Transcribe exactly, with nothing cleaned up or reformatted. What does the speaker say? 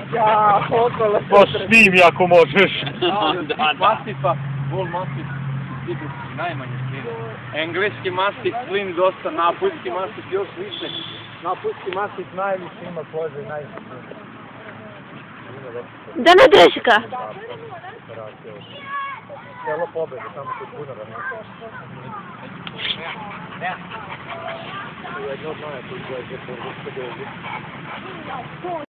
Ja, okolo. Pa snimi ako možeš. Mastifa, bol mastif, najmanje slina. Engleski mastif, slin dosta, napuljski mastif još više. Napuljski mastif najviše ima kože i najviše slina. Da ne dreška. Selo pobede, samo kod bunara. Jedno od noja koji je